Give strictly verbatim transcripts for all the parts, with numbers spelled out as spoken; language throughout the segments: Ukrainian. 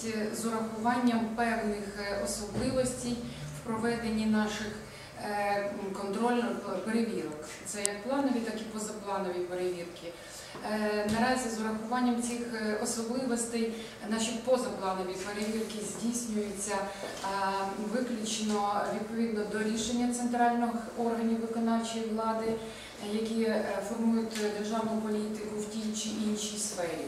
можливість з урахуванням певних особливостей в проведенні наших контрольних перевірок. Це як планові, так і позапланові перевірки. Наразі з урахуванням цих особливостей наші позапланові перевірки здійснюються виключно відповідно до рішення центральних органів виконавчої влади, які формують державну політику в тій чи іншій сфері.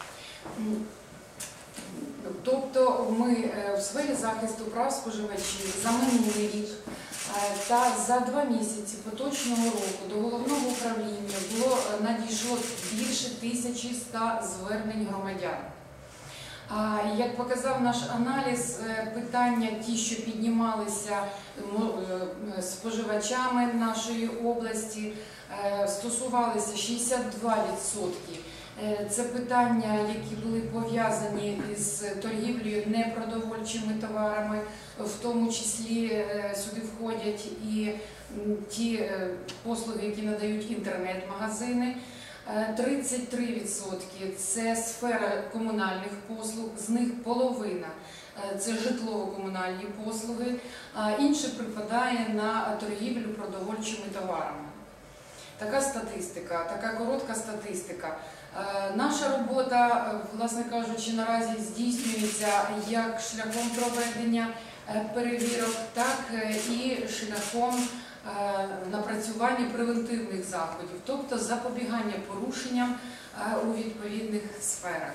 Тобто ми в сфері захисту прав споживачів за минулий рік та за два місяці поточного року до головного управління було надійшло більше тисячі ста звернень громадян. Як показав наш аналіз, питання ті, що піднімалися споживачами нашої області, стосувалися шістдесят два відсотки. Це питання, які були пов'язані із торгівлею непродовольчими товарами, в тому числі сюди входять і ті послуги, які надають інтернет-магазини. тридцять три відсотки – це сфера комунальних послуг, з них половина – це житлово-комунальні послуги, а інше припадає на торгівлю продовольчими товарами. Така статистика, така коротка статистика. Наша робота, власне кажучи, наразі здійснюється як шляхом проведення перевірок, так і шляхом напрацювання превентивних заходів, тобто запобігання порушенням у відповідних сферах.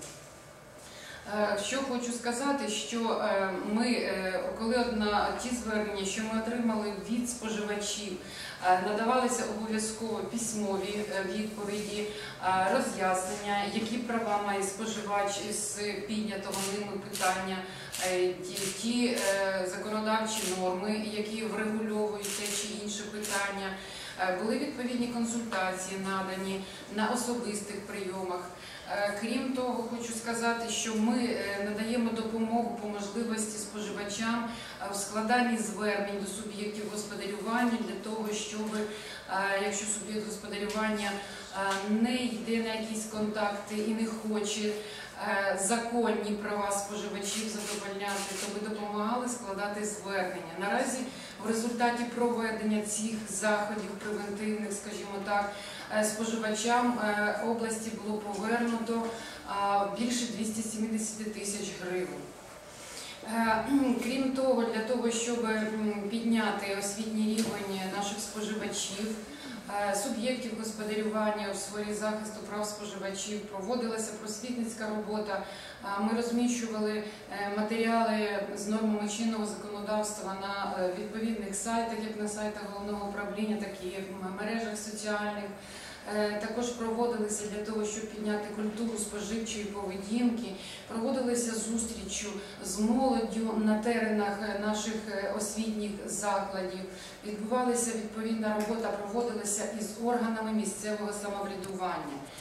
Що хочу сказати, що ми, коли на ті звернення, що ми отримали від споживачів, надавалися обов'язково письмові відповіді, роз'яснення, які права має споживач з піднятого ними питання, ті, ті законодавчі норми, які врегульовують те чи інше питання, були відповідні консультації надані на особистих прийомах. Крім того, хочу сказати, що ми надаємо допомогу по можливості споживачам в складанні звернень до суб'єктів господарювання для того, щоб, якщо суб'єкт господарювання не йде на якісь контакти і не хоче законні права споживачів задовольняти, то ми допомагали складати звернення. Наразі в результаті проведення цих заходів превентивних, скажімо так, споживачам області було повернуто більше двохсот сімдесяти тисяч гривень. Крім того, для того, щоб підняти освітній рівень наших споживачів, суб'єктів господарювання у сфері захисту прав споживачів, проводилася просвітницька робота. Ми розміщували матеріали з нормами чинного законодавства на відповідних сайтах, як на сайтах головного управління, так і в мережах соціальних. Також проводилися для того, щоб підняти культуру споживчої поведінки, проводилися зустрічі з молоддю на теренах наших освітніх закладів, відбувалася відповідна робота, проводилася із органами місцевого самоврядування.